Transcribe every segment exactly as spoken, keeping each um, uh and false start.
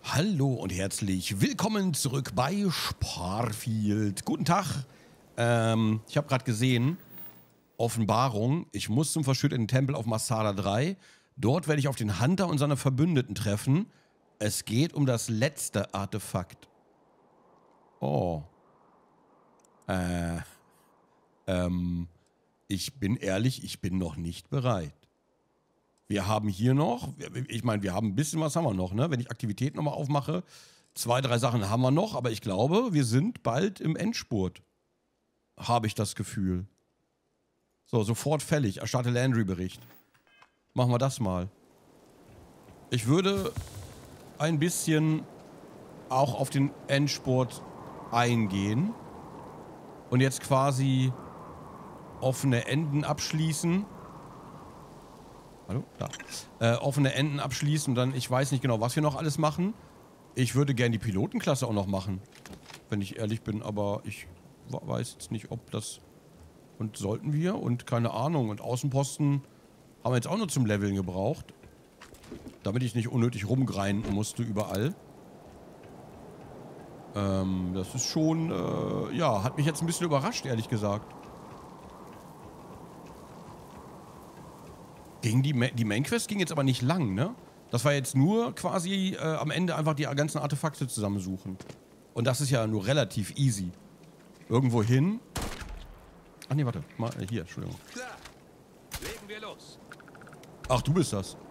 Hallo und herzlich willkommen zurück bei Sparfield. Guten Tag. Ähm, ich habe gerade gesehen, Offenbarung, ich muss zum verschütteten Tempel auf Masada drei. Dort werde ich auf den Hunter und seine Verbündeten treffen. Es geht um das letzte Artefakt. Oh. Äh. Ähm. Ich bin ehrlich, ich bin noch nicht bereit. Wir haben hier noch, ich meine, wir haben ein bisschen was haben wir noch, ne? Wenn ich Aktivitäten nochmal aufmache, zwei, drei Sachen haben wir noch, aber ich glaube, wir sind bald im Endspurt. Habe ich das Gefühl. So, sofort fällig. Erstatte Landry-Bericht. Machen wir das mal. Ich würde ein bisschen auch auf den Endspurt eingehen und jetzt quasi offene Enden abschließen. Hallo? Da. Äh, offene Enden abschließen und dann, ich weiß nicht genau, was wir noch alles machen. Ich würde gerne die Pilotenklasse auch noch machen, wenn ich ehrlich bin, aber ich weiß jetzt nicht, ob das... Und sollten wir? Und keine Ahnung. Und Außenposten haben wir jetzt auch nur zum Leveln gebraucht. Damit ich nicht unnötig rumgrinden musste überall. Ähm, das ist schon, äh, ja, hat mich jetzt ein bisschen überrascht, ehrlich gesagt. Ging die, Ma die Main-Quest ging jetzt aber nicht lang, ne? Das war jetzt nur quasi äh, am Ende einfach die ganzen Artefakte zusammensuchen. Und das ist ja nur relativ easy. Irgendwo hin. Ach nee, warte. Mal, äh, hier, Entschuldigung. Klar. Legen wir los. Ach, du bist das.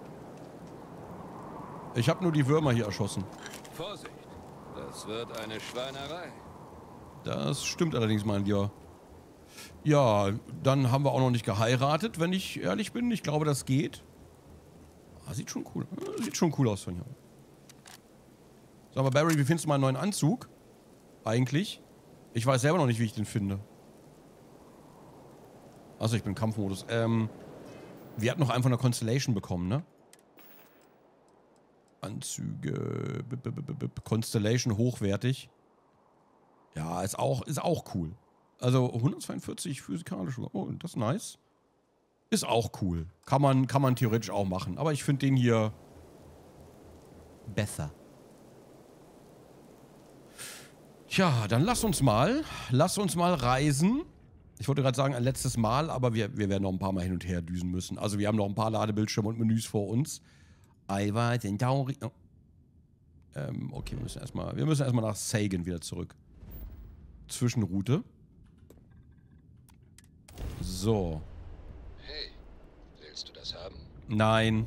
Ich habe nur die Würmer hier erschossen. Vorsicht. Das wird eine Schweinerei. Das stimmt allerdings, mein Lieber. Ja, dann haben wir auch noch nicht geheiratet, wenn ich ehrlich bin. Ich glaube, das geht. Ah, sieht schon cool. Sieht schon cool aus von hier. Sag mal, Barry, wie findest du meinen neuen Anzug? Eigentlich. Ich weiß selber noch nicht, wie ich den finde. Achso, ich bin im Kampfmodus. Ähm, wir hatten noch einen von der Constellation bekommen, ne? Anzüge. B -b -b -b Constellation hochwertig. Ja, ist auch, ist auch cool. Also hundertzweiundvierzig physikalische. Oh, das ist nice. Ist auch cool. Kann man, kann man theoretisch auch machen. Aber ich finde den hier besser. Tja, dann lass uns mal. Lass uns mal reisen. Ich wollte gerade sagen, ein letztes Mal, aber wir, wir werden noch ein paar Mal hin und her düsen müssen. Also wir haben noch ein paar Ladebildschirme und Menüs vor uns. Eiweiß, Centauri. Oh. Ähm, okay, wir müssen erstmal, wir müssen erstmal nach Sagan wieder zurück. Zwischenroute. So. Hey, willst du das haben? Nein.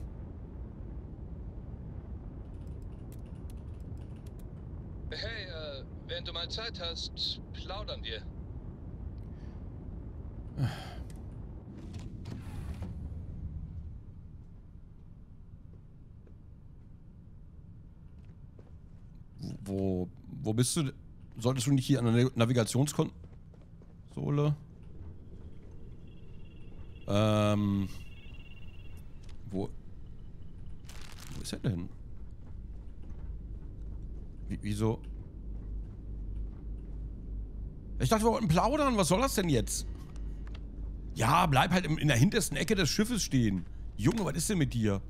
Hey, äh, wenn du mal Zeit hast, plaudern wir. Wo, wo bist du? Solltest du nicht hier an der Navigationskonsole? Ähm. Wo? Wo ist er denn? Wie, wieso? Ich dachte, wir wollten plaudern. Was soll das denn jetzt? Ja, bleib halt in der hintersten Ecke des Schiffes stehen. Junge, was ist denn mit dir?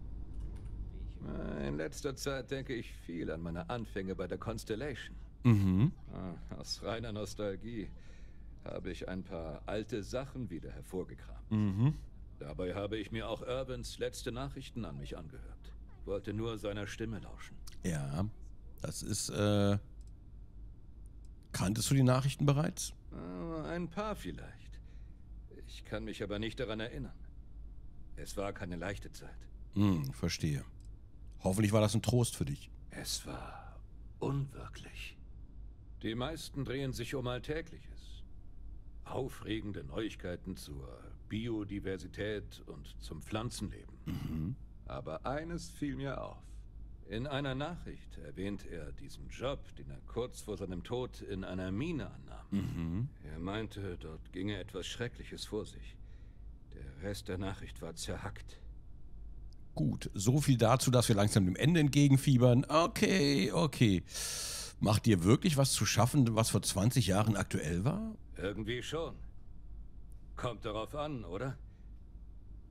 In letzter Zeit denke ich viel an meine Anfänge bei der Constellation. Mhm. Ah, aus reiner Nostalgie habe ich ein paar alte Sachen wieder hervorgekramt. Mhm. Dabei habe ich mir auch Irvins letzte Nachrichten an mich angehört. Wollte nur seiner Stimme lauschen. Ja, das ist, äh... Kanntest du die Nachrichten bereits? Ah, ein paar vielleicht. Ich kann mich aber nicht daran erinnern. Es war keine leichte Zeit. Hm, verstehe. Hoffentlich war das ein Trost für dich. Es war unwirklich. Die meisten drehen sich um Alltägliches. Aufregende Neuigkeiten zur Biodiversität und zum Pflanzenleben. Mhm. Aber eines fiel mir auf. In einer Nachricht erwähnt er diesen Job, den er kurz vor seinem Tod in einer Mine annahm. Mhm. Er meinte, dort ginge etwas Schreckliches vor sich. Der Rest der Nachricht war zerhackt. Gut, so viel dazu, dass wir langsam dem Ende entgegenfiebern. Okay, okay. Macht dir wirklich was zu schaffen, was vor zwanzig Jahren aktuell war? Irgendwie schon. Kommt darauf an, oder?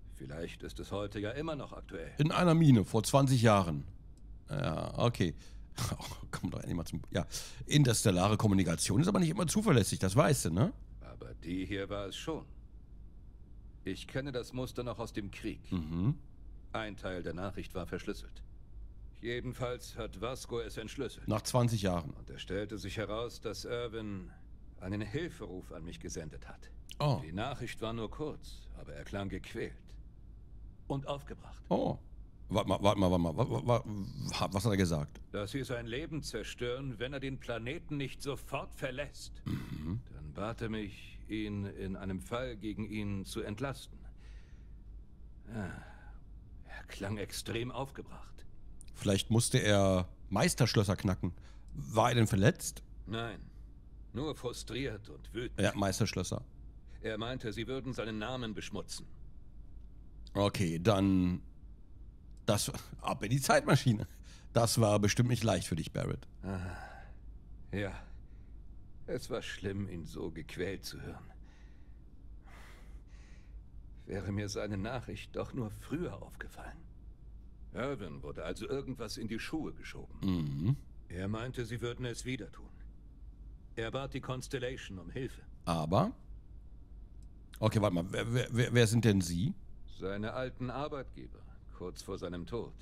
Vielleicht ist es heute ja immer noch aktuell. In einer Mine, vor zwanzig Jahren. Ja, okay. Oh, komm doch endlich mal zum... Ja, interstellare Kommunikation ist aber nicht immer zuverlässig, das weißt du, ne? Aber die hier war es schon. Ich kenne das Muster noch aus dem Krieg. Mhm. Ein Teil der Nachricht war verschlüsselt. Jedenfalls hat Vasco es entschlüsselt. Nach zwanzig Jahren. Und es stellte sich heraus, dass Irwin einen Hilferuf an mich gesendet hat. Oh. Die Nachricht war nur kurz, aber er klang gequält. Und aufgebracht. Oh. Warte mal, warte mal, warte mal. Wa- wa- wa- Was hat er gesagt? Dass sie sein Leben zerstören, wenn er den Planeten nicht sofort verlässt. Mhm. Dann bat er mich, ihn in einem Fall gegen ihn zu entlasten. Ja, er klang extrem aufgebracht. Vielleicht musste er Meisterschlösser knacken. War er denn verletzt? Nein, nur frustriert und wütend. Ja, Meisterschlösser. Er meinte, sie würden seinen Namen beschmutzen. Okay, dann... Das... Ab in die Zeitmaschine. Das war bestimmt nicht leicht für dich, Barrett. Ja, es war schlimm, ihn so gequält zu hören. Wäre mir seine Nachricht doch nur früher aufgefallen. Irwin wurde also irgendwas in die Schuhe geschoben. Mhm. Er meinte, sie würden es wieder tun. Er bat die Constellation um Hilfe. Aber... Okay, warte mal. Wer, wer, wer- wer sind denn Sie? Seine alten Arbeitgeber, kurz vor seinem Tod.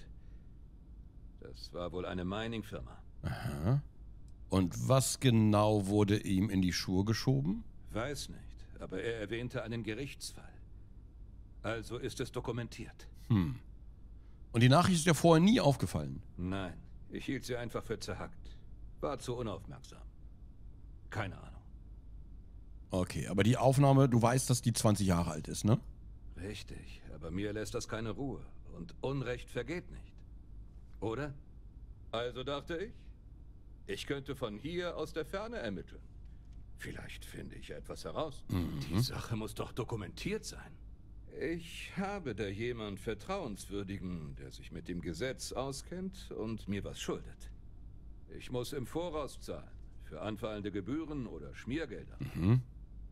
Das war wohl eine Mining-Firma. Aha. Und was genau wurde ihm in die Schuhe geschoben? Weiß nicht, aber er erwähnte einen Gerichtsfall. Also ist es dokumentiert. Hm. Und die Nachricht ist ja vorher nie aufgefallen. Nein, ich hielt sie einfach für zerhackt. War zu unaufmerksam. Keine Ahnung. Okay, aber die Aufnahme, du weißt, dass die zwanzig Jahre alt ist, ne? Richtig, aber mir lässt das keine Ruhe. Und Unrecht vergeht nicht. Oder? Also dachte ich, ich könnte von hier aus der Ferne ermitteln. Vielleicht finde ich etwas heraus. Die Sache muss doch dokumentiert sein. Ich habe da jemand Vertrauenswürdigen, der sich mit dem Gesetz auskennt und mir was schuldet. Ich muss im Voraus zahlen. Für anfallende Gebühren oder Schmiergelder. Mhm.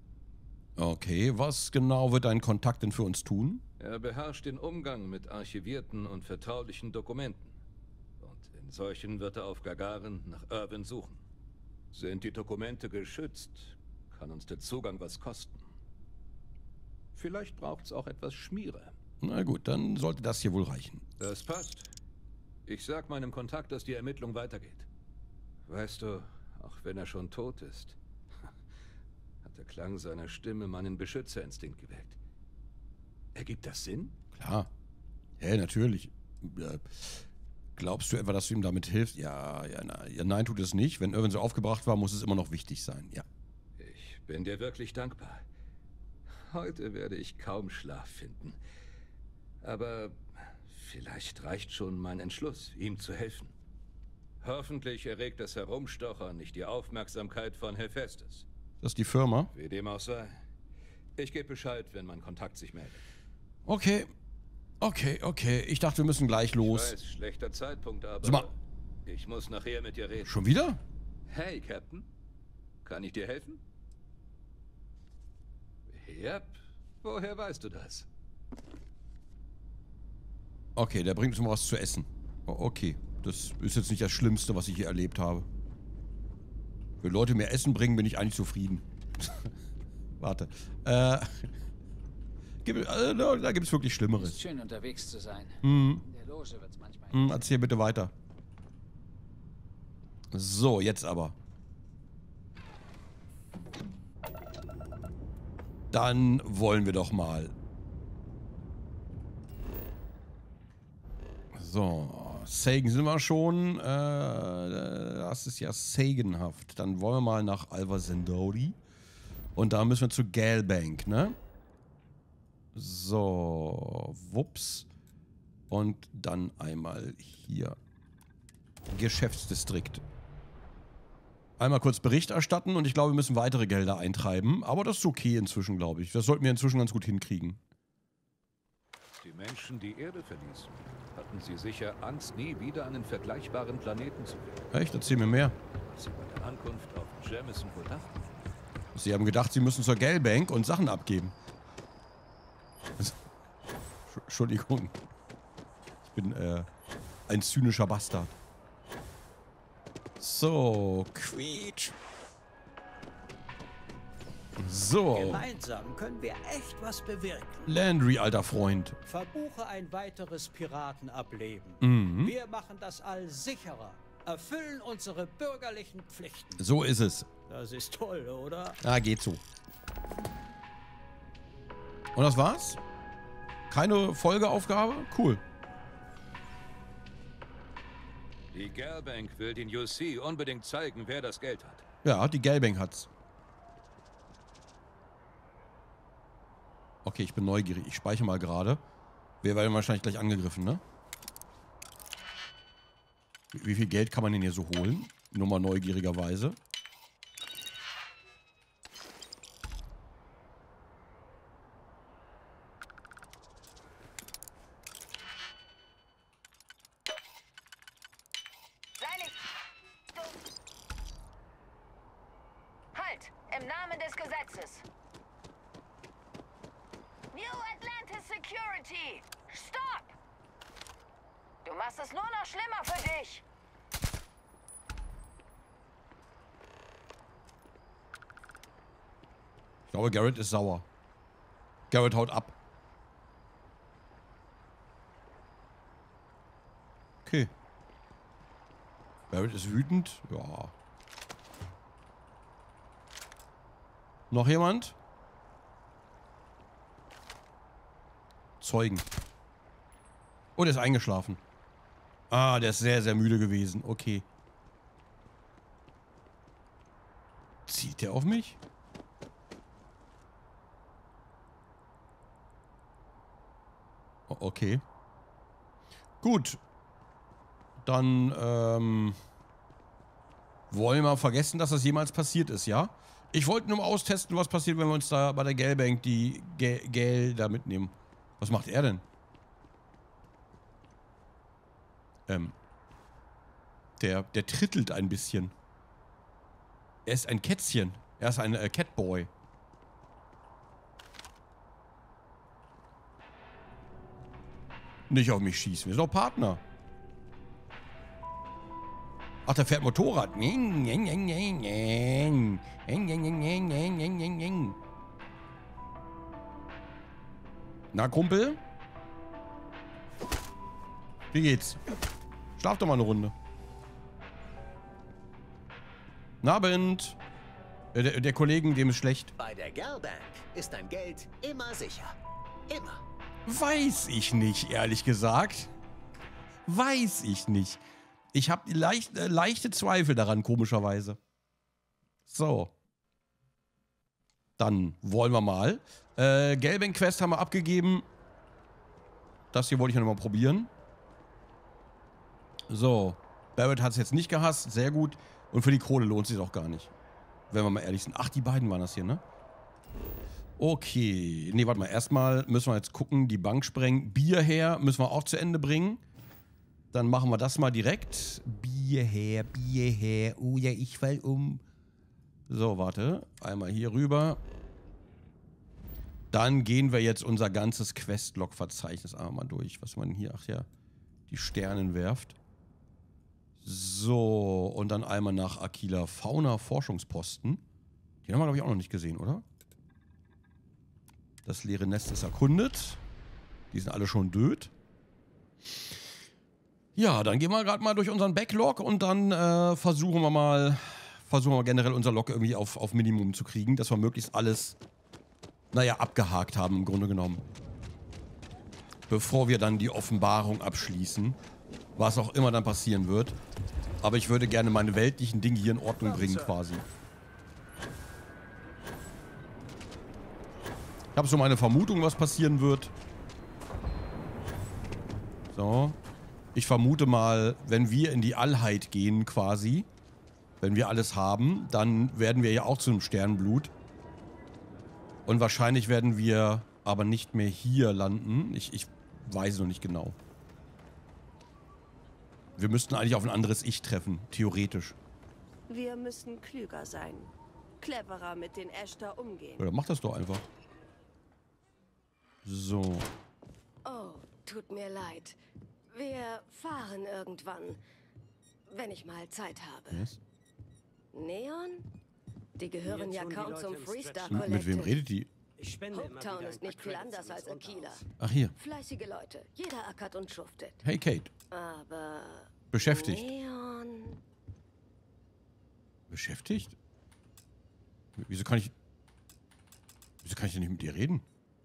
Okay, was genau wird dein Kontakt denn für uns tun? Er beherrscht den Umgang mit archivierten und vertraulichen Dokumenten. Und in solchen wird er auf Gagarin nach Irwin suchen. Sind die Dokumente geschützt, kann uns der Zugang was kosten. Vielleicht braucht's auch etwas Schmiere. Na gut, dann sollte das hier wohl reichen. Das passt. Ich sag meinem Kontakt, dass die Ermittlung weitergeht. Weißt du, auch wenn er schon tot ist, hat der Klang seiner Stimme meinen Beschützerinstinkt geweckt. Ergibt das Sinn? Klar. Ja, natürlich. Äh, Glaubst du etwa, dass du ihm damit hilfst? Ja, ja, na, ja, nein, tut es nicht. Wenn Irwin so aufgebracht war, muss es immer noch wichtig sein, ja. Ich bin dir wirklich dankbar. Heute werde ich kaum Schlaf finden. Aber vielleicht reicht schon mein Entschluss, ihm zu helfen. Hoffentlich erregt das Herumstochern nicht die Aufmerksamkeit von Hephaestus. Das ist die Firma? Wie dem auch sei. Ich gebe Bescheid, wenn mein Kontakt sich meldet. Okay. Okay, okay. Ich dachte, wir müssen gleich los. Ich weiß, schlechter Zeitpunkt, aber Sag mal. ich muss nachher mit dir reden. Schon wieder? Hey, Captain. Kann ich dir helfen? Yep. Woher weißt du das? Okay, der bringt uns mal was zu essen. O- Okay, das ist jetzt nicht das Schlimmste, was ich hier erlebt habe. Wenn Leute mir Essen bringen, bin ich eigentlich zufrieden. Warte. Äh, gibt, äh, da gibt es wirklich Ist Schlimmeres. schön unterwegs zu sein. Hm, In der Loge wird's manchmal. hm, erzähl bitte weiter. So, jetzt aber. Dann wollen wir doch mal. So, Sagan sind wir schon. Äh, das ist ja Saganhaft. Dann wollen wir mal nach Alva Centauri. Und da müssen wir zu Galbank, ne? So, wups. Und dann einmal hier. Geschäftsdistrikt. Einmal kurz Bericht erstatten und ich glaube, wir müssen weitere Gelder eintreiben. Aber das ist okay inzwischen, glaube ich. Das sollten wir inzwischen ganz gut hinkriegen. Die Menschen die Erde verließen, hatten sie sicher Angst, nie wieder einen vergleichbaren Planeten zu finden. Echt? Erzähl mir mehr. Was sie bei der Ankunft auf Jamison wohl dachten. Sie haben gedacht, sie müssen zur Galbank und Sachen abgeben. Also, Entschuldigung. Ich bin äh, ein zynischer Bastard. So, quietsch. So. Gemeinsam können wir echt was bewirken. Landry, alter Freund. Verbuche ein weiteres Piratenableben. Mhm. Wir machen das All sicherer. Erfüllen unsere bürgerlichen Pflichten. So ist es. Das ist toll, oder? Ah, geht so. Und das war's? Keine Folgeaufgabe? Cool. Die Gelbank will den U C unbedingt zeigen, wer das Geld hat. Ja, die Gelbank hat's. Okay, ich bin neugierig. Ich speichere mal gerade. Wir werden wahrscheinlich gleich angegriffen, ne? Wie, wie viel Geld kann man denn hier so holen? Nur mal neugierigerweise. Halt! Im Namen des Gesetzes! New Atlantis Security! Stopp! Du machst es nur noch schlimmer für dich! Ich glaube, Garrett ist sauer. Garrett haut ab. Okay. Garrett ist wütend. Ja. Noch jemand? Zeugen. Oh, der ist eingeschlafen. Ah, der ist sehr, sehr müde gewesen. Okay. Zieht der auf mich? Oh, okay. Gut. Dann, ähm... wollen wir mal vergessen, dass das jemals passiert ist, ja? Ich wollte nur mal austesten, was passiert, wenn wir uns da bei der Gelbank die Gel Gelder mitnehmen. Was macht er denn? Ähm. Der, der trittelt ein bisschen. Er ist ein Kätzchen. Er ist ein äh, Catboy. Nicht auf mich schießen. Wir sind doch Partner. Ach, der fährt Motorrad. Na, Kumpel? Wie geht's? Schlaf doch mal eine Runde. Guten Abend. Der, der Kollegen, dem ist schlecht. Bei der Gelbank ist dein Geld immer sicher. Immer. Weiß ich nicht, ehrlich gesagt. Weiß ich nicht. Ich habe leicht, äh, leichte Zweifel daran, komischerweise. So. Dann wollen wir mal. Äh, Gelbank Quest haben wir abgegeben. Das hier wollte ich ja nochmal probieren. So. Barrett hat es jetzt nicht gehasst. Sehr gut. Und für die Kohle lohnt es sich auch gar nicht. Wenn wir mal ehrlich sind. Ach, die beiden waren das hier, ne? Okay. Nee, warte mal. Erstmal müssen wir jetzt gucken. Die Bank sprengen. Bier her. Müssen wir auch zu Ende bringen. Dann machen wir das mal direkt. Bier her, Bier her. Oh ja, ich fall um. So, warte. Einmal hier rüber. Dann gehen wir jetzt unser ganzes Questlog-Verzeichnis einmal durch. Was man hier, ach ja, die Sternen werft. So, und dann einmal nach Aquila Fauna-Forschungsposten. Den haben wir, glaube ich, auch noch nicht gesehen, oder? Das leere Nest ist erkundet. Die sind alle schon död. Ja, dann gehen wir gerade mal durch unseren Backlog und dann äh, versuchen wir mal, versuchen wir generell unser Log irgendwie auf, auf Minimum zu kriegen, dass wir möglichst alles, naja, abgehakt haben im Grunde genommen. Bevor wir dann die Offenbarung abschließen, was auch immer dann passieren wird. Aber ich würde gerne meine weltlichen Dinge hier in Ordnung bringen quasi. Ich habe so meine Vermutung, was passieren wird. So. Ich vermute mal, wenn wir in die Allheit gehen quasi, wenn wir alles haben, dann werden wir ja auch zu einem Sternenblut. Und wahrscheinlich werden wir aber nicht mehr hier landen. Ich, ich weiß noch nicht genau. Wir müssten eigentlich auf ein anderes Ich treffen, theoretisch. Wir müssen klüger sein. Cleverer mit den Ashtar umgehen. Oder mach das doch einfach. So. Oh, tut mir leid. Wir fahren irgendwann. wenn ich mal Zeit habe. Yes. Neon? Die gehören Jetzt ja tun die kaum Leute zum im Freestar Stretch. Mit wem Collective. redet die? Ich spende immer Hopetown wieder ist ein nicht paar viel Credits anders in als das Aquila. Unterhaus. Ach, hier. Fleißige Leute. Jeder ackert und schuftet. Hey, Kate. Aber Beschäftigt. Neon... Beschäftigt? Wieso kann ich... Wieso kann ich denn nicht mit dir reden?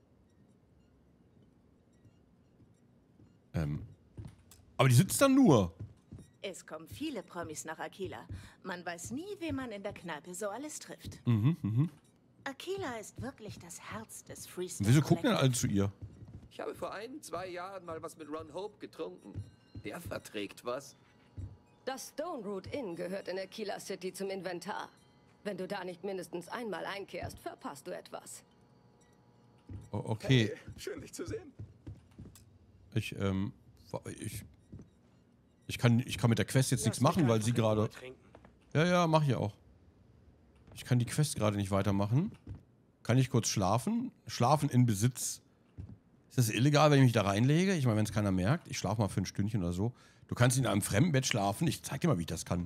Ähm... Aber die sitzt da nur. Es kommen viele Promis nach Aquila. Man weiß nie, wen man in der Kneipe so alles trifft. Mhm, mhm. Aquila ist wirklich das Herz des Freestyle. Wieso gucken denn alle zu ihr? Ich habe vor ein, zwei Jahren mal was mit Ron Hope getrunken. Der verträgt was. Das Stone Root Inn gehört in Aquila City zum Inventar. Wenn du da nicht mindestens einmal einkehrst, verpasst du etwas. Oh, okay. Hey, schön, dich zu sehen. Ich, ähm... Ich... Ich kann, ich kann mit der Quest jetzt nichts machen, weil sie gerade... Ja, ja, mach ich auch. Ich kann die Quest gerade nicht weitermachen. Kann ich kurz schlafen? Schlafen in Besitz. Ist das illegal, wenn ich mich da reinlege? Ich meine, wenn es keiner merkt. Ich schlafe mal für ein Stündchen oder so. Du kannst in einem fremden Bett schlafen. Ich zeig dir mal, wie ich das kann.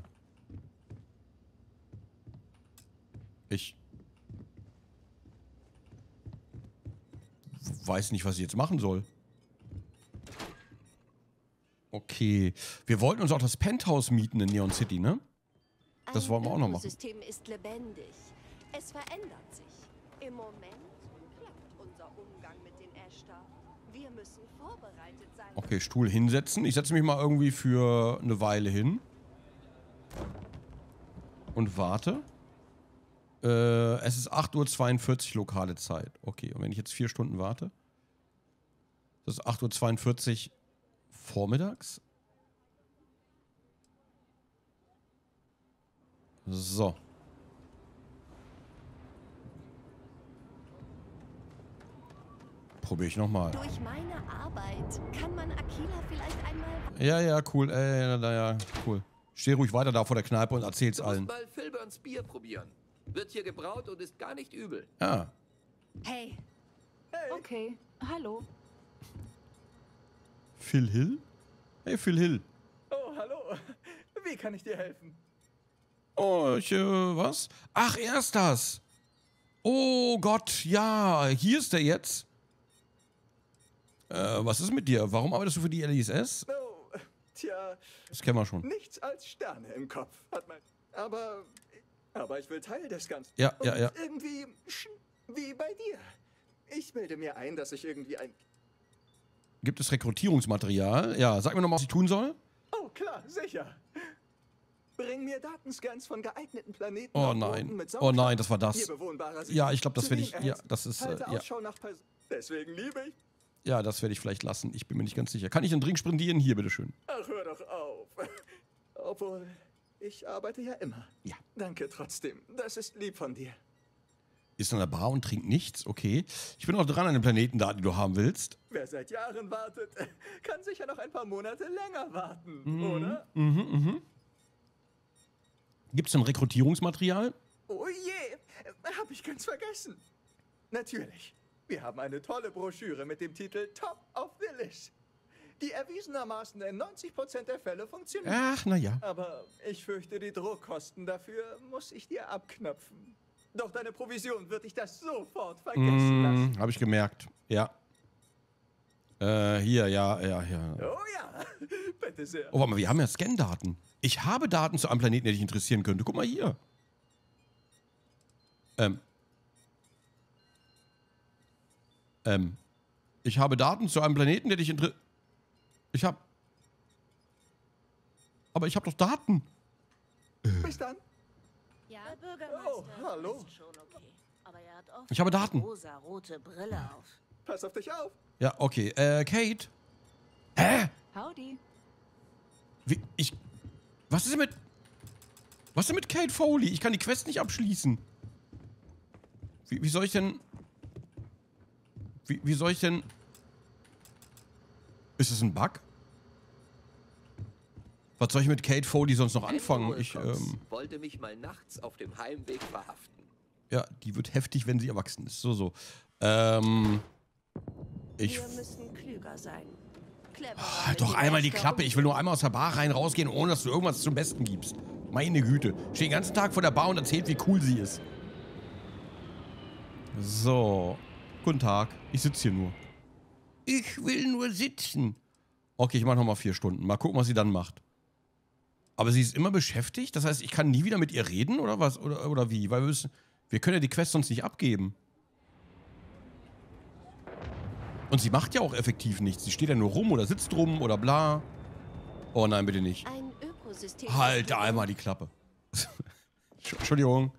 Ich... weiß nicht, was ich jetzt machen soll. Okay. Wir wollten uns auch das Penthouse mieten in Neon City, ne? Das wollen wir auch noch machen. Das System ist lebendig. Es verändert sich. Im Moment klappt unser Umgang mit den Ashtar. Wir müssen vorbereitet sein. Okay, Stuhl hinsetzen. Ich setze mich mal irgendwie für eine Weile hin. Und warte. Äh, es ist acht Uhr zweiundvierzig lokale Zeit. Okay, und wenn ich jetzt vier Stunden warte? Das ist acht Uhr zweiundvierzig vormittags? So. Probiere ich nochmal. Durch meine Arbeit kann man Aquila vielleicht einmal... Ja, ja, cool. Äh, ja, ja, cool. Steh ruhig weiter da vor der Kneipe und erzähl's Du musst allen. mal Filburns Bier probieren. Wird hier gebraut und ist gar nicht übel. Ja. Hey, Okay, hallo. Phil Hill? Hey, Phil Hill. Oh, hallo. Wie kann ich dir helfen? Oh, ich, äh, was? Ach, er ist das. Oh Gott, ja, hier ist er jetzt. Äh, was ist mit dir? Warum arbeitest du für die L I S S? Oh, tja, Das kennen wir schon. nichts als Sterne im Kopf hat man. Aber, aber ich will Teil des Ganzen. Ja, ja, Und ja. irgendwie sch- wie bei dir. Ich bilde mir ein, dass ich irgendwie ein... Gibt es Rekrutierungsmaterial? Ja, sag mir noch mal, was ich tun soll. Oh, klar, sicher. Bring mir Datenscans von geeigneten Planeten. Oh auf nein. Boden mit Oh nein, das war das. Hier bewohnbarer Sicht. Ja, ich glaube, das Zu werde denen ich. Ja, erhältst- das ist. Äh, Halte ja. Ausschau nach Pers- Deswegen liebe ich... ja, das werde ich vielleicht lassen. Ich bin mir nicht ganz sicher. Kann ich einen Drink spendieren? Hier, bitteschön. Ach, hör doch auf. Obwohl, ich arbeite ja immer. Ja. Danke trotzdem. Das ist lieb von dir. Ist an der Bar und trinkt nichts? Okay. Ich bin auch dran an den Planetendaten, die du haben willst. Wer seit Jahren wartet, kann sicher noch ein paar Monate länger warten, oder? Mhm, mhm. Gibt es denn Rekrutierungsmaterial? Oh je, hab ich ganz vergessen. Natürlich. Wir haben eine tolle Broschüre mit dem Titel Top of the List, die erwiesenermaßen in neunzig Prozent der Fälle funktioniert. Ach, na ja. Aber ich fürchte, die Druckkosten dafür muss ich dir abknöpfen. Doch deine Provision wird dich das sofort vergessen lassen. Mm, habe ich gemerkt. Ja. Äh, hier, ja, ja, ja. Oh ja, bitte sehr. Oh, warte mal, wir haben ja Scan-Daten. Ich habe Daten zu einem Planeten, der dich interessieren könnte. Guck mal hier. Ähm. Ähm. Ich habe Daten zu einem Planeten, der dich interessiert. Ich habe... Aber ich habe doch Daten. Bis dann. Ja, der Bürgermeister Oh, hallo. ist schon okay. Aber er hat oft Ich habe Daten. eine rosa-rote Brille auf. Pass auf dich auf. Ja, okay. Äh, Kate? Hä? Howdy. Wie, ich... Was ist denn mit... Was ist denn mit Kate Foley? Ich kann die Quest nicht abschließen. Wie, wie soll ich denn... Wie, wie soll ich denn... Ist das ein Bug? Was soll ich mit Kate Foley sonst noch anfangen? Ich, ähm... wollte mich mal nachts auf dem Heimweg verhaften. Ja, die wird heftig, wenn sie erwachsen ist. So, so. Ähm... Ich... Wir müssen klüger sein. clever. Oh, halt doch einmal die Klappe. Ich will nur einmal aus der Bar rein, rausgehen, ohne dass du irgendwas zum Besten gibst. Meine Güte. Steht den ganzen Tag vor der Bar und erzählt, wie cool sie ist. So. Guten Tag. Ich sitze hier nur. Ich will nur sitzen. Okay, ich mache nochmal vier Stunden. Mal gucken, was sie dann macht. Aber sie ist immer beschäftigt? Das heißt, ich kann nie wieder mit ihr reden oder was? Oder, oder wie? Weil wir müssen, wir können ja die Quest sonst nicht abgeben. Und sie macht ja auch effektiv nichts. Sie steht ja nur rum oder sitzt rum oder bla. Oh nein, bitte nicht. Ein Ökosystem. Halt einmal die Klappe. Entschuldigung.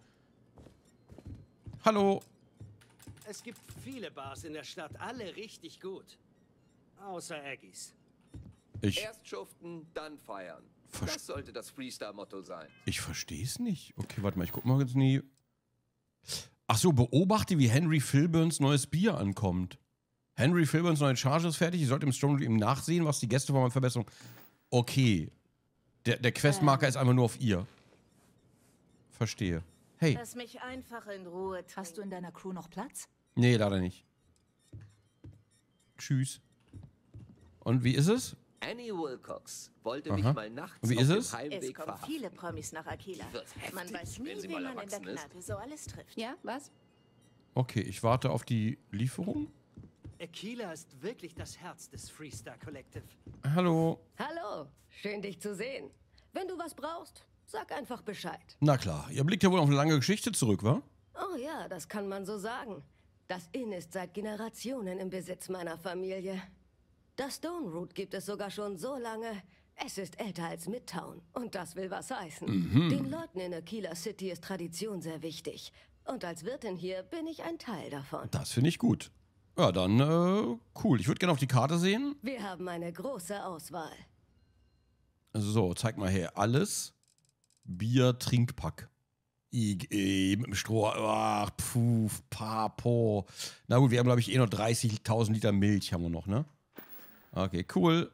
Hallo. Es gibt viele Bars in der Stadt, alle richtig gut. Außer Aggies. Ich, Erst schuften, dann feiern. Verst- Das sollte das Freestar-Motto sein. ich verstehe es nicht. Okay, warte mal, ich guck mal jetzt nie. Ach so, beobachte, wie Henry Filburns neues Bier ankommt. Henry Filburns neue Charge ist fertig. Ihr sollt im Stronghold eben nachsehen, was die Gäste von meiner Verbesserung... Okay. Der, der Questmarker ist einfach nur auf ihr. Verstehe. Hey. Lass mich einfach in Ruhe. Hast du in deiner Crew noch Platz? Nee, leider nicht. Tschüss. Und wie ist es? Annie Wilcox wollte Aha. mich mal nachts Und wie auf ist dem es? Es Heimweg kommen verhaften. viele Promis nach Aquila. Wird heftig, Man weiß nie, wenn sie wie mal man in der erwachsen ist. Kneipe so alles trifft. Ja, was? Okay, ich warte auf die Lieferung. Aquila ist wirklich das Herz des Freestar Collective. Hallo. Hallo, schön dich zu sehen. Wenn du was brauchst, sag einfach Bescheid. Na klar, ihr blickt ja wohl auf eine lange Geschichte zurück, wa? Oh ja, das kann man so sagen. Das Inn ist seit Generationen im Besitz meiner Familie. Das Stone Root gibt es sogar schon so lange. Es ist älter als Midtown und das will was heißen. Mhm. Den Leuten in Aquila City ist Tradition sehr wichtig. Und als Wirtin hier bin ich ein Teil davon. Das finde ich gut. Ja, dann, äh, cool. Ich würde gerne auf die Karte sehen. Wir haben eine große Auswahl. So, zeig mal her. Alles. Bier, Trinkpack. Ich, äh, mit dem Stroh. Ach, puh, papo. Na gut, wir haben, glaube ich, eh noch dreißigtausend Liter Milch haben wir noch, ne? Okay, cool.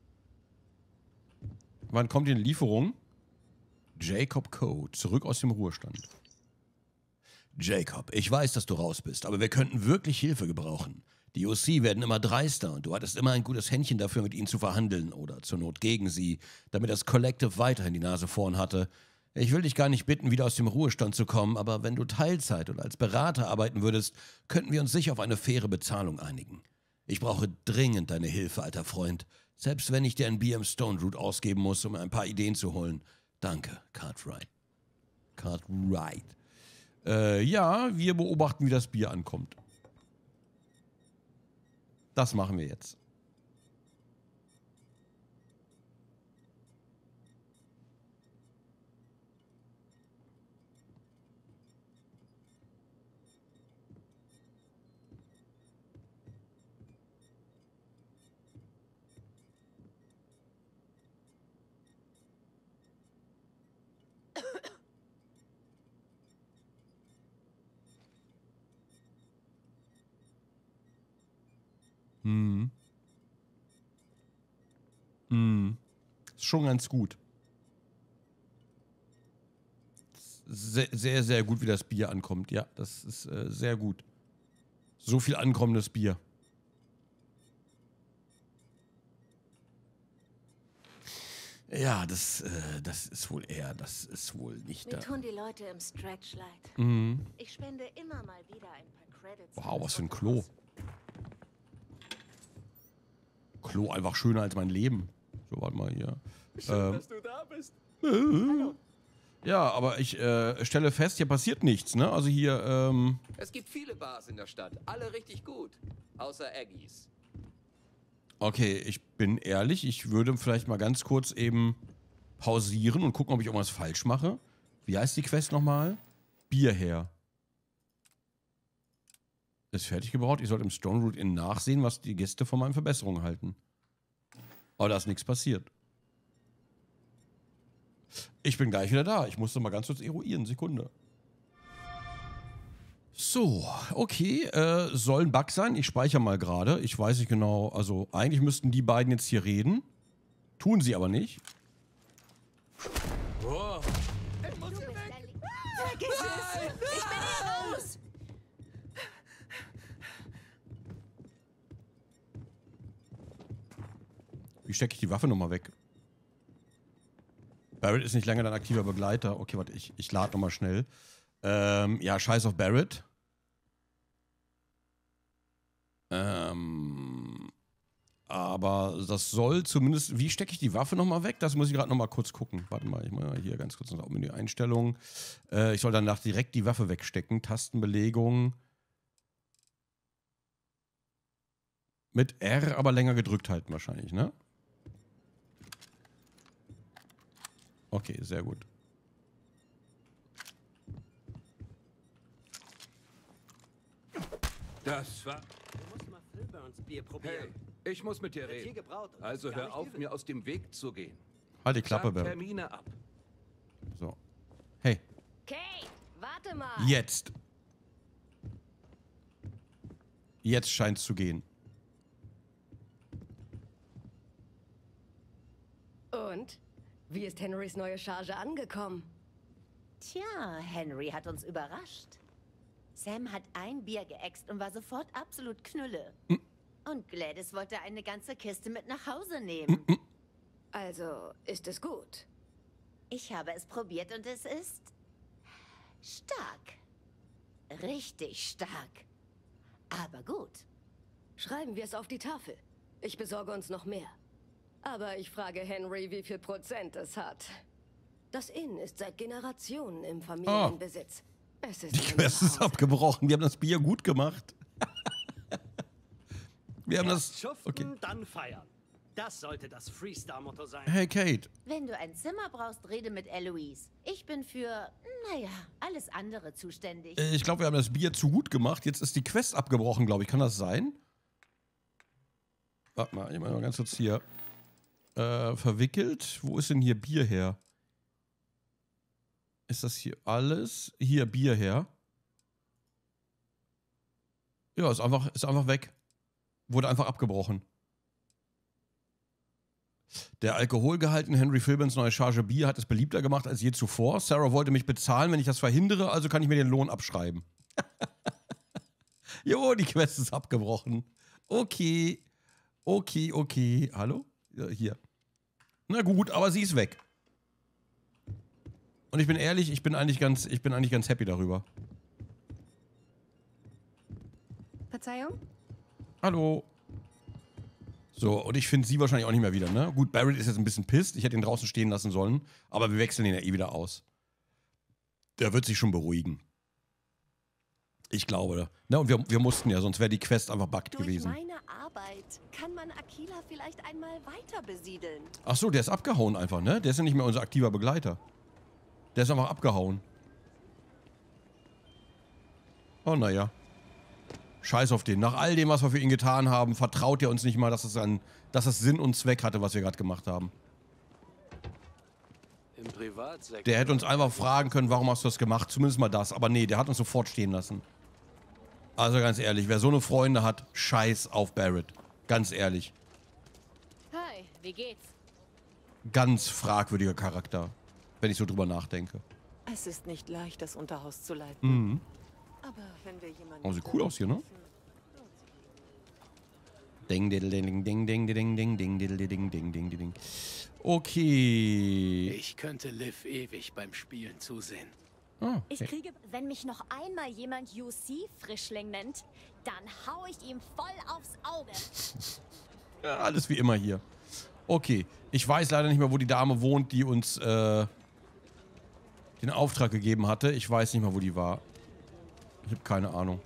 Wann kommt die Lieferung? Jacob Code, zurück aus dem Ruhestand. Jacob, ich weiß, dass du raus bist, aber wir könnten wirklich Hilfe gebrauchen. Die O C werden immer dreister und du hattest immer ein gutes Händchen dafür, mit ihnen zu verhandeln oder zur Not gegen sie, damit das Collective weiterhin die Nase vorn hatte. Ich will dich gar nicht bitten, wieder aus dem Ruhestand zu kommen, aber wenn du Teilzeit oder als Berater arbeiten würdest, könnten wir uns sicher auf eine faire Bezahlung einigen. Ich brauche dringend deine Hilfe, alter Freund, selbst wenn ich dir ein Bier im Stone Root ausgeben muss, um ein paar Ideen zu holen. Danke, Cartwright. Cartwright. Äh, ja, wir beobachten, wie das Bier ankommt. Das machen wir jetzt. Hm. Hm. Ist schon ganz gut. Sehr, sehr, sehr gut, wie das Bier ankommt. Ja, das ist äh, sehr gut. So viel ankommendes Bier. Ja, das, äh, das ist wohl eher, das ist wohl nicht Mir da. tun die Leute im Stretch leid. Mhm. Ich spende immer mal wieder ein paar Credits. Wow, was für ein Klo. Klo einfach schöner als mein Leben. So, warte mal hier. Schön, Ähm, dass du da bist. ja, aber ich äh, stelle fest, hier passiert nichts, ne? Also hier, ähm... Es gibt viele Bars in der Stadt, alle richtig gut. Außer Aggies. Okay, ich bin ehrlich, ich würde vielleicht mal ganz kurz eben pausieren und gucken, ob ich irgendwas falsch mache. Wie heißt die Quest nochmal? Bier her. Ist fertig gebraut. Ich sollte im Stone Root Inn nachsehen, was die Gäste von meinen Verbesserungen halten. Aber da ist nichts passiert. Ich bin gleich wieder da. Ich musste mal ganz kurz eruieren. Sekunde. So, okay. Äh, soll ein Bug sein. Ich speichere mal gerade. Ich weiß nicht genau. Also eigentlich müssten die beiden jetzt hier reden. Tun sie aber nicht. Wow. Vergiss es! Ich bin hier raus! Wie stecke ich die Waffe nochmal weg? Barrett ist nicht länger dein aktiver Begleiter. Okay, warte, ich, ich lade nochmal schnell. Ähm, ja, scheiß auf Barrett. Ähm, aber das soll zumindest... Wie stecke ich die Waffe nochmal weg? Das muss ich gerade nochmal kurz gucken. Warte mal, ich mache mal hier ganz kurz noch Menü Einstellungen. Äh, ich soll danach direkt die Waffe wegstecken. Tastenbelegung. Mit R aber länger gedrückt halten wahrscheinlich, ne? Okay, sehr gut. Das war... Du musst mal Filburns Bier probieren. Hey, ich muss mit dir Wird hier reden. gebraut und Also ist gar hör nicht auf, übel. mir aus dem Weg zu gehen. Halt die Klappe, Sag Barrett. Termine ab. So. Hey, Kate, warte mal. jetzt. Jetzt scheint's zu gehen. Und? Wie ist Henrys neue Charge angekommen? Tja, Henry hat uns überrascht. Sam hat ein Bier geäxt und war sofort absolut Knülle. Hm. Und Gladys wollte eine ganze Kiste mit nach Hause nehmen. Hm. Also, ist es gut? Ich habe es probiert und es ist stark. Richtig stark. Aber gut. Schreiben wir es auf die Tafel. Ich besorge uns noch mehr. Aber ich frage Henry, wie viel Prozent es hat. Das Inn ist seit Generationen im Familienbesitz. Es ist Die Quest ist abgebrochen. Wir haben das Bier gut gemacht. Wir haben Erst das... schuften, Okay. dann feiern. Das sollte das Freestar-Motto sein. Hey, Kate. Wenn du ein Zimmer brauchst, rede mit Eloise. Ich bin für, naja, alles andere zuständig. Äh, Ich glaube, wir haben das Bier zu gut gemacht. Jetzt ist die Quest abgebrochen, glaube ich. Kann das sein? Warte mal, ich mache mal ganz kurz hier. Äh, verwickelt. Wo ist denn hier Bier her? Ist das hier alles? Hier, Bier her. Ja, ist einfach, ist einfach weg. Wurde einfach abgebrochen. Der Alkoholgehalt in Henry Filburns neue Charge Bier hat es beliebter gemacht als je zuvor. Sarah wollte mich bezahlen, wenn ich das verhindere, also kann ich mir den Lohn abschreiben. Jo, die Quest ist abgebrochen. Okay. Okay, okay. Hallo? Ja, hier. Na gut, aber sie ist weg. Und ich bin ehrlich, ich bin eigentlich ganz, ich bin eigentlich ganz happy darüber. Verzeihung? Hallo. So, und ich finde sie wahrscheinlich auch nicht mehr wieder, ne? Gut, Barrett ist jetzt ein bisschen pisst. Ich hätte ihn draußen stehen lassen sollen. Aber wir wechseln ihn ja eh wieder aus. Der wird sich schon beruhigen. Ich glaube. Ne? Und wir, wir mussten ja, sonst wäre die Quest einfach buggt Durch gewesen. meine Arbeit kann man Aquila vielleicht einmal weiter besiedeln. Ach so, der ist abgehauen einfach, ne? Der ist ja nicht mehr unser aktiver Begleiter. Der ist einfach abgehauen. Oh, naja. Scheiß auf den. Nach all dem, was wir für ihn getan haben, vertraut er uns nicht mal, dass es, ein, dass es Sinn und Zweck hatte, was wir gerade gemacht haben. Im Privatsektor. Der hätte uns einfach fragen können, warum hast du das gemacht? Zumindest mal das. Aber nee, der hat uns sofort stehen lassen. Also ganz ehrlich, wer so eine Freunde hat, scheiß auf Barrett. Ganz ehrlich. Hi, wie geht's? Ganz fragwürdiger Charakter, wenn ich so drüber nachdenke. Es ist nicht leicht, das Unterhaus zu leiten. Mhm. Aber wenn wir jemanden... Oh, sieht cool aus hier, ne? Ding, ding, ding, ding, ding, ding, ding, ding, ding, ding, ding, ding, ding. Okay. Ich könnte Liv ewig beim Spielen zusehen. Oh, Ich hey. kriege, wenn mich noch einmal jemand U C-Frischling nennt, dann hau ich ihm voll aufs Auge. Ja, alles wie immer hier. Okay. Ich weiß leider nicht mehr, wo die Dame wohnt, die uns äh, den Auftrag gegeben hatte. Ich weiß nicht mehr, wo die war. Ich habe keine Ahnung.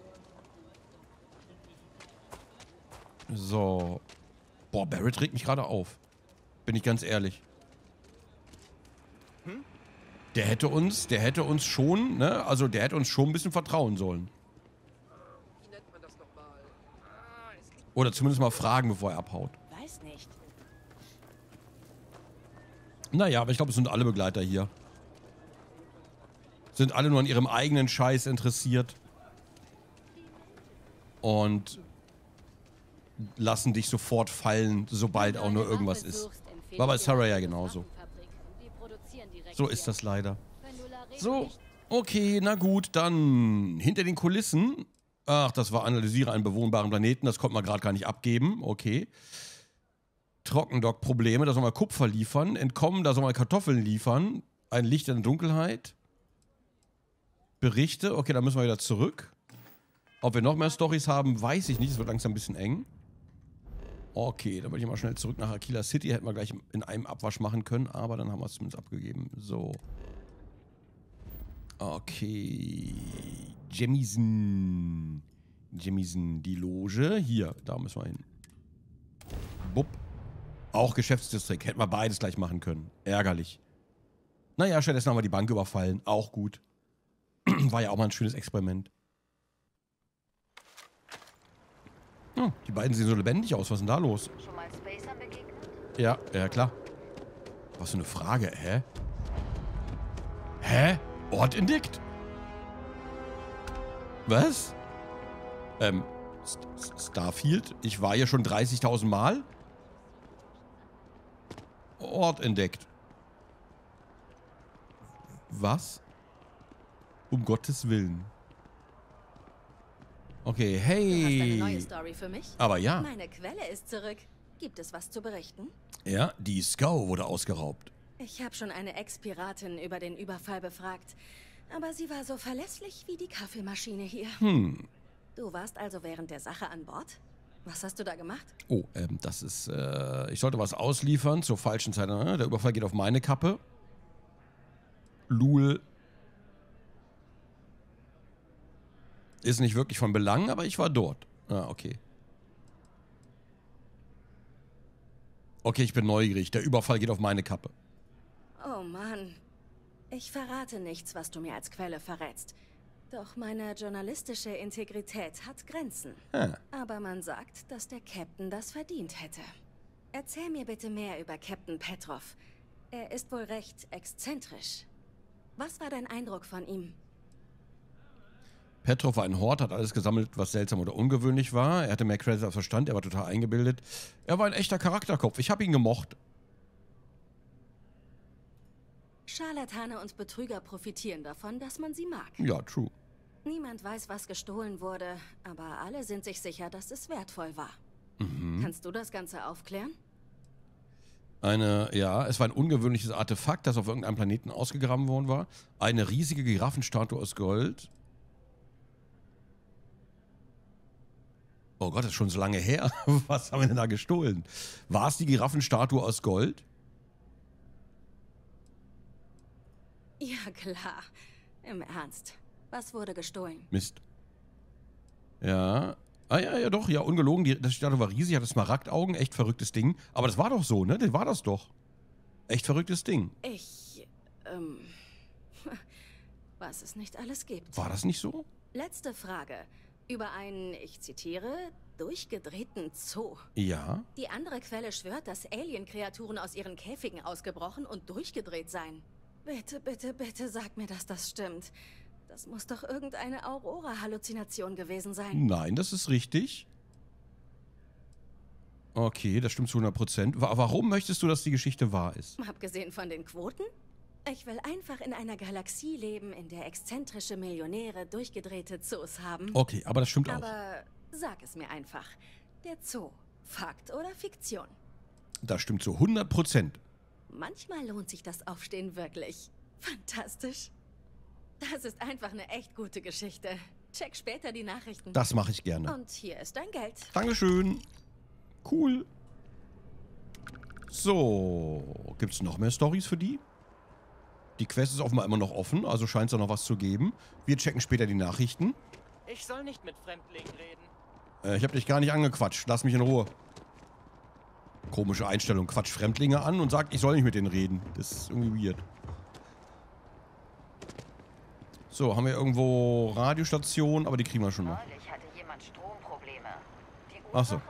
So. Boah, Barrett regt mich gerade auf. Bin ich ganz ehrlich. Der hätte uns, der hätte uns schon, ne? Also der hätte uns schon ein bisschen vertrauen sollen. Oder zumindest mal fragen, bevor er abhaut. Weiß nicht. Naja, aber ich glaube, es sind alle Begleiter hier. Sind alle nur an ihrem eigenen Scheiß interessiert. Und lassen dich sofort fallen, sobald auch nur irgendwas ist. War bei Sarah ja genauso. So ist das leider. So, okay, na gut, dann hinter den Kulissen. Ach, das war analysiere einen bewohnbaren Planeten, das konnte man gerade gar nicht abgeben. Okay. Trockendock-Probleme, da soll man Kupfer liefern. Entkommen, da soll man Kartoffeln liefern. Ein Licht in der Dunkelheit. Berichte, okay, da müssen wir wieder zurück. Ob wir noch mehr Storys haben, weiß ich nicht. Es wird langsam ein bisschen eng. Okay, dann würde ich mal schnell zurück nach Aquila City. Hätten wir gleich in einem Abwasch machen können, aber dann haben wir es zumindest abgegeben. So. Okay. Jemison. Jemison, die Loge. Hier, da müssen wir hin. Bupp. Auch Geschäftsdistrikt. Hätten wir beides gleich machen können. Ärgerlich. Naja, stattdessen haben wir die Bank überfallen. Auch gut. War ja auch mal ein schönes Experiment. Oh, die beiden sehen so lebendig aus. Was ist denn da los? Schon mal Spacern begegnet? Ja, ja klar. Was für eine Frage, hä? Hä? Ort entdeckt? Was? Ähm, St Starfield? Ich war hier schon dreißigtausend Mal? Ort entdeckt. Was? Um Gottes Willen. Okay, hey. Du hast eine neue Story für mich? Aber ja. Meine Quelle ist zurück. Gibt es was zu berichten? Ja, die Scow wurde ausgeraubt. Ich habe schon eine Ex-Piratin über den Überfall befragt. Aber sie war so verlässlich wie die Kaffeemaschine hier. Hm. Du warst also während der Sache an Bord? Was hast du da gemacht? Oh, ähm, das ist, äh, ich sollte was ausliefern zur falschen Zeit. Der Überfall geht auf meine Kappe. Lul. Ist nicht wirklich von Belang, aber ich war dort. Ah, okay. Okay, ich bin neugierig. Der Überfall geht auf meine Kappe. Oh Mann. Ich verrate nichts, was du mir als Quelle verrätst. Doch meine journalistische Integrität hat Grenzen. Ah. Aber man sagt, dass der Captain das verdient hätte. Erzähl mir bitte mehr über Captain Petrov. Er ist wohl recht exzentrisch. Was war dein Eindruck von ihm? Petrov war ein Hort, hat alles gesammelt, was seltsam oder ungewöhnlich war. Er hatte mehr Credits als Verstand, er war total eingebildet. Er war ein echter Charakterkopf. Ich habe ihn gemocht. Scharlatane und Betrüger profitieren davon, dass man sie mag. Ja, true. Niemand weiß, was gestohlen wurde, aber alle sind sich sicher, dass es wertvoll war. Mhm. Kannst du das Ganze aufklären? Eine, ja, es war ein ungewöhnliches Artefakt, das auf irgendeinem Planeten ausgegraben worden war. Eine riesige Giraffenstatue aus Gold. Oh Gott, das ist schon so lange her. Was haben wir denn da gestohlen? War es die Giraffenstatue aus Gold? Ja, klar. Im Ernst. Was wurde gestohlen? Mist. Ja. Ah ja, ja doch, ja, ungelogen. Die, das Statue war riesig, hatte Smaragdaugen, echt verrücktes Ding. Aber das war doch so, ne? Das war das doch. Echt verrücktes Ding. Ich, ähm, was es nicht alles gibt. War das nicht so? Letzte Frage. Über einen, ich zitiere, durchgedrehten Zoo. Ja. Die andere Quelle schwört, dass Alien-Kreaturen aus ihren Käfigen ausgebrochen und durchgedreht seien. Bitte, bitte, bitte sag mir, dass das stimmt. Das muss doch irgendeine Aurora-Halluzination gewesen sein. Nein, das ist richtig. Okay, das stimmt zu hundert Prozent. Warum möchtest du, dass die Geschichte wahr ist? Abgesehen von den Quoten? Ich will einfach in einer Galaxie leben, in der exzentrische Millionäre durchgedrehte Zoos haben. Okay, aber das stimmt auch. Aber sag es mir einfach. Der Zoo, Fakt oder Fiktion? Das stimmt zu hundert Prozent. Manchmal lohnt sich das Aufstehen wirklich. Fantastisch. Das ist einfach eine echt gute Geschichte. Check später die Nachrichten. Das mache ich gerne. Und hier ist dein Geld. Dankeschön. Cool. So, gibt es noch mehr Storys für die? Die Quest ist offenbar immer noch offen, also scheint es da noch was zu geben. Wir checken später die Nachrichten. Ich soll nicht mit Fremdlingen reden. Äh, ich habe dich gar nicht angequatscht. Lass mich in Ruhe. Komische Einstellung. Quatsch Fremdlinge an und sagt, ich soll nicht mit denen reden. Das ist irgendwie weird. So, haben wir irgendwo Radiostationen, aber die kriegen wir schon noch. Neulich hatte jemand Stromprobleme. Die Ach so.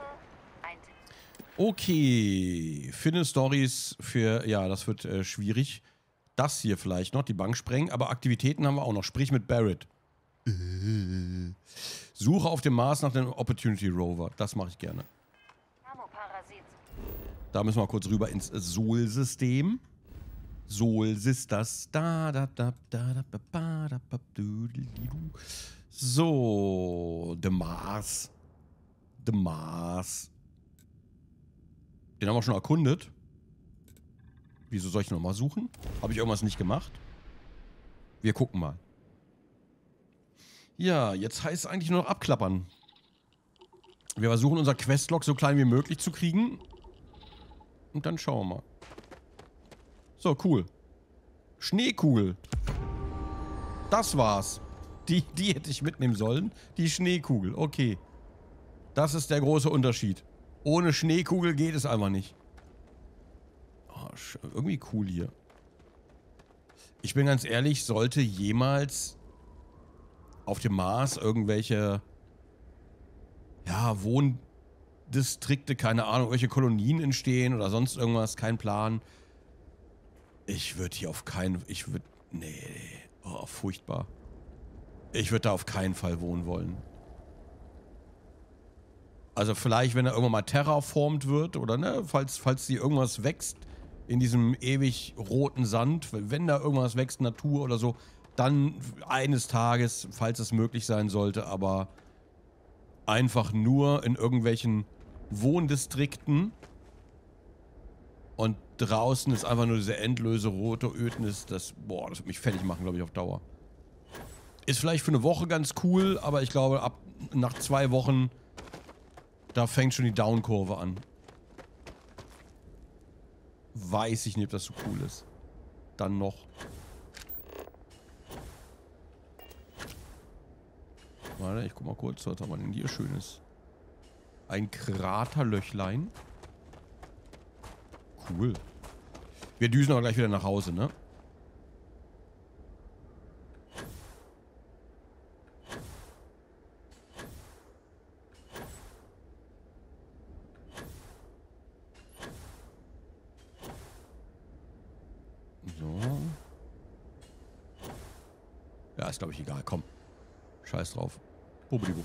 Okay. Finde Stories für, ja, das wird äh, schwierig. Das hier vielleicht noch, die Bank sprengen, aber Aktivitäten haben wir auch noch. Sprich mit Barrett. Äh. Suche auf dem Mars nach dem Opportunity Rover. Das mache ich gerne. Da müssen wir kurz rüber ins Sol-System. Sol-Sisters. Da, da, da, da, da, da, da, da, so, The Mars. The Mars. Den haben wir schon erkundet. Wieso soll ich nochmal suchen? Habe ich irgendwas nicht gemacht? Wir gucken mal. Ja, jetzt heißt es eigentlich nur noch abklappern. Wir versuchen unser Questlog so klein wie möglich zu kriegen. Und dann schauen wir mal. So, cool. Schneekugel. Das war's. Die, die hätte ich mitnehmen sollen. Die Schneekugel, okay. Das ist der große Unterschied. Ohne Schneekugel geht es einfach nicht. Oh, irgendwie cool hier. Ich bin ganz ehrlich, sollte jemals auf dem Mars irgendwelche, ja, Wohndistrikte, keine Ahnung, welche Kolonien entstehen oder sonst irgendwas, kein Plan. Ich würde hier auf keinen, ich würde, nee, oh, furchtbar. Ich würde da auf keinen Fall wohnen wollen. Also vielleicht, wenn er irgendwann mal terraformt wird oder ne, falls, falls hier irgendwas wächst in diesem ewig roten Sand, wenn da irgendwas wächst, Natur oder so, dann eines Tages, falls es möglich sein sollte, aber einfach nur in irgendwelchen Wohndistrikten und draußen ist einfach nur diese endlose rote Ödnis, das, boah, das wird mich fertig machen, glaube ich, auf Dauer. Ist vielleicht für eine Woche ganz cool, aber ich glaube, ab nach zwei Wochen, da fängt schon die Down-Kurve an. Weiß ich nicht, ob das so cool ist. Dann noch. Warte, ich guck mal kurz, was haben wir denn hier Schönes? Ein Kraterlöchlein. Cool. Wir düsen aber gleich wieder nach Hause, ne? So. Ja, ist glaube ich egal. Komm. Scheiß drauf. Bubbelibub.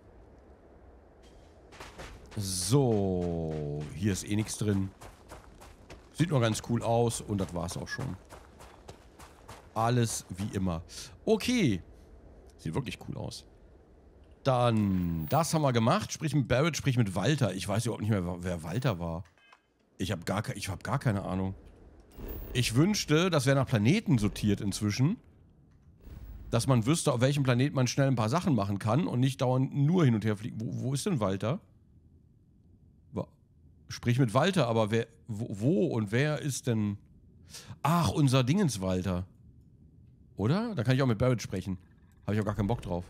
So. Hier ist eh nichts drin. Sieht nur ganz cool aus und das war's auch schon. Alles wie immer. Okay. Sieht wirklich cool aus. Dann, das haben wir gemacht. Sprich mit Barrett, sprich mit Walter. Ich weiß überhaupt nicht mehr, wer Walter war. Ich habe gar, ich hab gar keine Ahnung. Ich wünschte, das wäre nach Planeten sortiert inzwischen. Dass man wüsste, auf welchem Planeten man schnell ein paar Sachen machen kann und nicht dauernd nur hin und her fliegen. Wo, wo ist denn Walter? Sprich mit Walter, aber wer, wo, wo und wer ist denn... Ach, unser Dingens Walter. Oder? Da kann ich auch mit Barrett sprechen. Habe ich auch gar keinen Bock drauf.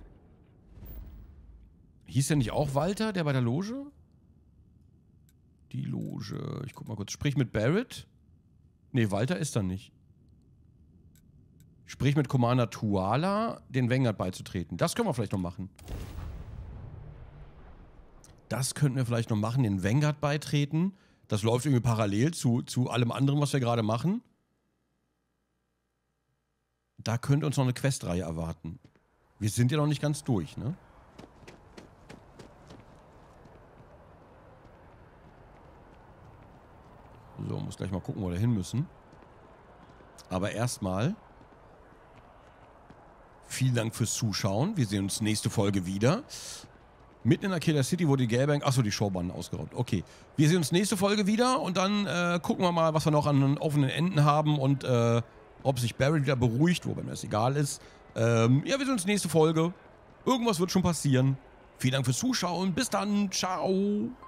Hieß der nicht auch Walter, der bei der Loge? Die Loge. Ich guck mal kurz. Sprich mit Barrett. Nee, Walter ist dann nicht. Sprich mit Commander Tuala, den Vanguard beizutreten. Das können wir vielleicht noch machen. Das könnten wir vielleicht noch machen, den Vanguard beitreten. Das läuft irgendwie parallel zu, zu allem anderen, was wir gerade machen. Da könnte uns noch eine Questreihe erwarten. Wir sind ja noch nicht ganz durch, ne? So, muss gleich mal gucken, wo wir hin müssen. Aber erstmal vielen Dank fürs Zuschauen. Wir sehen uns nächste Folge wieder. Mitten in der Killer City wurde die Gelbank... Achso, die Showbahn ausgeraubt. Okay. Wir sehen uns nächste Folge wieder und dann äh, gucken wir mal, was wir noch an offenen Enden haben und äh, ob sich Barrett wieder beruhigt, wobei mir das egal ist. Ähm, ja, wir sehen uns nächste Folge. Irgendwas wird schon passieren. Vielen Dank fürs Zuschauen. Bis dann. Ciao.